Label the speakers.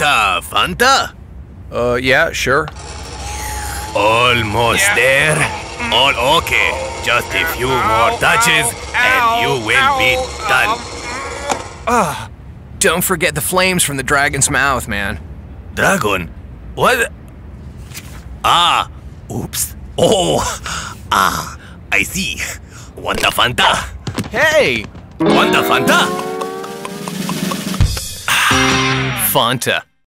Speaker 1: want a Fanta?
Speaker 2: Yeah, sure.
Speaker 1: Almost there. All okay. Just a few more touches and you will be done.
Speaker 2: Don't forget the flames from the dragon's mouth, man.
Speaker 1: Dragon? What? Ah, oops. Oh, I see. Want a Fanta?
Speaker 2: Hey!
Speaker 1: Want a Fanta?
Speaker 2: Fanta.